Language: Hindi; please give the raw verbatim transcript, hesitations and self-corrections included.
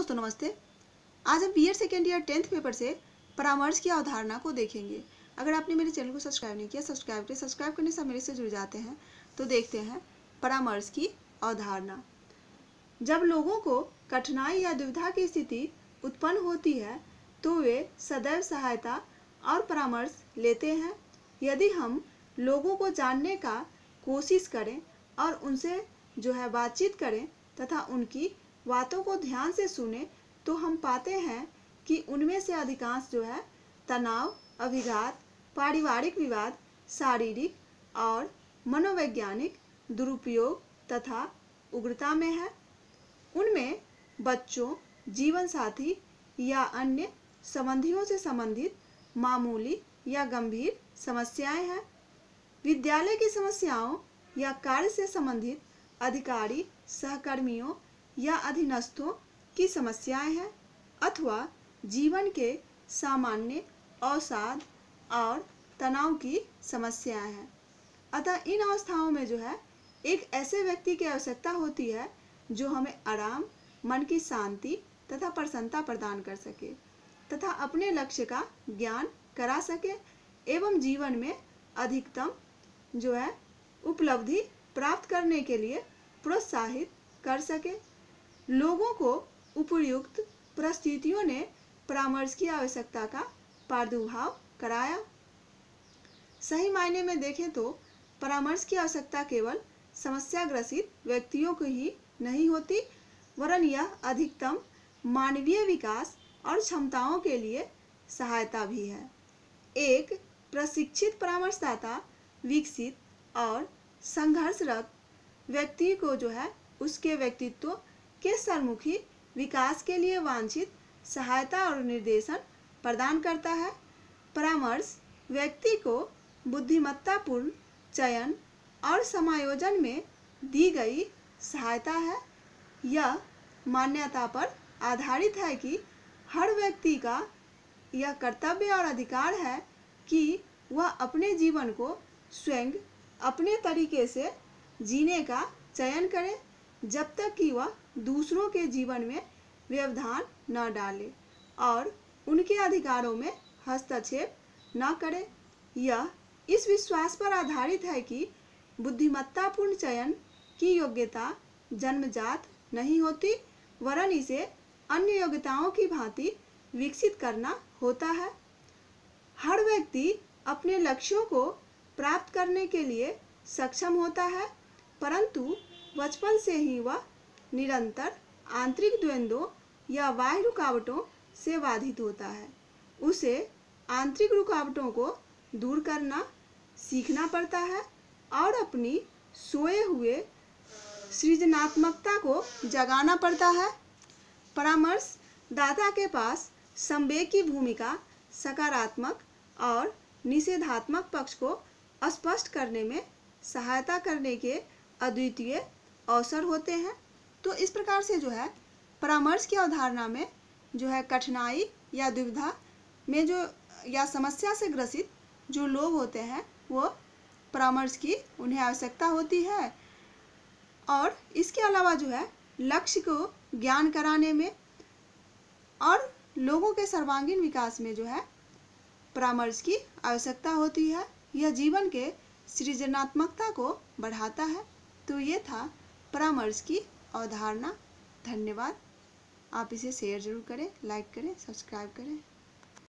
दोस्तों नमस्ते। आज हम B Ed second year tenth paper से परामर्श की अवधारणा को देखेंगे। अगर आपने मेरे चैनल को सब्सक्राइब नहीं किया, सब्सक्राइब करें। सब्सक्राइब करने से मेरे से जुड़ जाते हैं। तो देखते हैं परामर्श की अवधारणा। जब लोगों को कठिनाई या दुविधा की स्थिति उत्पन्न होती है तो वे सदैव सहायता और परामर्श लेते हैं। यदि हम लोगों को जानने का कोशिश करें और उनसे जो है बातचीत करें तथा उनकी बातों को ध्यान से सुने तो हम पाते हैं कि उनमें से अधिकांश जो है तनाव, अभिघात, पारिवारिक विवाद, शारीरिक और मनोवैज्ञानिक दुरुपयोग तथा उग्रता में है। उनमें बच्चों, जीवन साथी या अन्य संबंधियों से संबंधित मामूली या गंभीर समस्याएं हैं। विद्यालय की समस्याओं या कार्य से संबंधित अधिकारी, सहकर्मियों या अधीनस्थों की समस्याएं हैं अथवा जीवन के सामान्य अवसाद और तनाव की समस्याएं हैं। अतः इन अवस्थाओं में जो है एक ऐसे व्यक्ति की आवश्यकता होती है जो हमें आराम, मन की शांति तथा प्रसन्नता प्रदान कर सके तथा अपने लक्ष्य का ज्ञान करा सके एवं जीवन में अधिकतम जो है उपलब्धि प्राप्त करने के लिए प्रोत्साहित कर सके। लोगों को उपयुक्त परिस्थितियों ने परामर्श की आवश्यकता का प्रादुर्भाव कराया। सही मायने में देखें तो परामर्श की आवश्यकता केवल समस्या ग्रसित व्यक्तियों को ही नहीं होती, वरन यह अधिकतम मानवीय विकास और क्षमताओं के लिए सहायता भी है। एक प्रशिक्षित परामर्शदाता विकसित और संघर्षरत व्यक्ति को जो है उसके व्यक्तित्व के सर्वमुखी विकास के लिए वांछित सहायता और निर्देशन प्रदान करता है। परामर्श व्यक्ति को बुद्धिमत्तापूर्ण चयन और समायोजन में दी गई सहायता है। यह मान्यता पर आधारित है कि हर व्यक्ति का यह कर्तव्य और अधिकार है कि वह अपने जीवन को स्वयं अपने तरीके से जीने का चयन करे, जब तक कि वह दूसरों के जीवन में व्यवधान न डाले और उनके अधिकारों में हस्तक्षेप न करे। यह इस विश्वास पर आधारित है कि बुद्धिमत्तापूर्ण चयन की योग्यता जन्मजात नहीं होती, वरन इसे अन्य योग्यताओं की भांति विकसित करना होता है। हर व्यक्ति अपने लक्ष्यों को प्राप्त करने के लिए सक्षम होता है, परंतु बचपन से ही वह निरंतर आंतरिक द्वंद्वों या बाह्य रुकावटों से बाधित होता है। उसे आंतरिक रुकावटों को दूर करना सीखना पड़ता है और अपनी सोए हुए सृजनात्मकता को जगाना पड़ता है। परामर्श दाता के पास संवेग की भूमिका सकारात्मक और निषेधात्मक पक्ष को स्पष्ट करने में सहायता करने के अद्वितीय अवसर होते हैं। तो इस प्रकार से जो है परामर्श की अवधारणा में जो है कठिनाई या दुविधा में जो या समस्या से ग्रसित जो लोग होते हैं वो परामर्श की उन्हें आवश्यकता होती है। और इसके अलावा जो है लक्ष्य को ज्ञान कराने में और लोगों के सर्वांगीण विकास में जो है परामर्श की आवश्यकता होती है। यह जीवन के सृजनात्मकता को बढ़ाता है। तो ये था परामर्श की अवधारणा। धन्यवाद। आप इसे शेयर जरूर करें, लाइक करें, सब्सक्राइब करें।